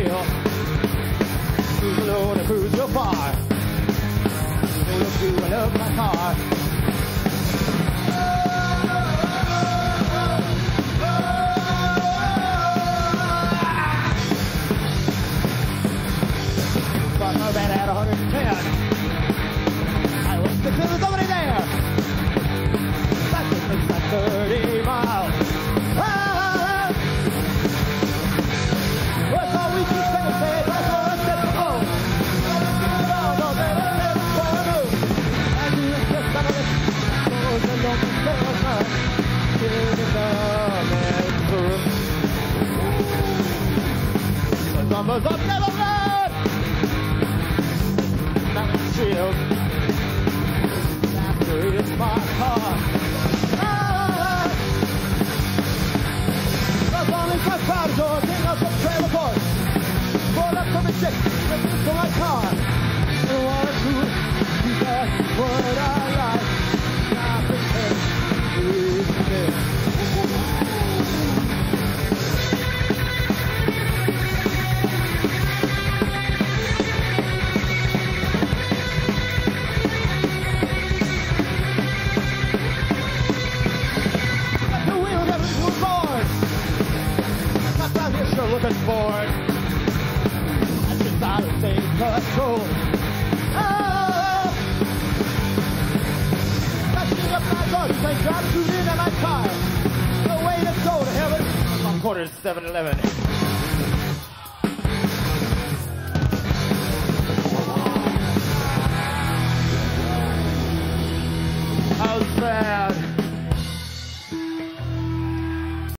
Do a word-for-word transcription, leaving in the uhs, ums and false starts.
wheel. Cruise alone and cruise real far. Know the fuel of my car. Fuck my bed at one hundred ten. I went to kill somebody there. That's it, it's like thirty miles. Ah! What's all we keep saying, say it, that's all I said to go. Down, all day, let's say it's for a move. And you just got it. Goes and don't be so much. Give it up and through. The numbers of never run. Not shield. It's my car. Ah! The bombing my car door, king of the trailer boys. Pull up from the ship, listen to my car. I wanna do it, that's what I like. Nothing else is there. Looking forward, I just out of state control. Ah! Touching up my guns, I drive to in my car. No way to go to heaven. My quarters seven eleven. How's that?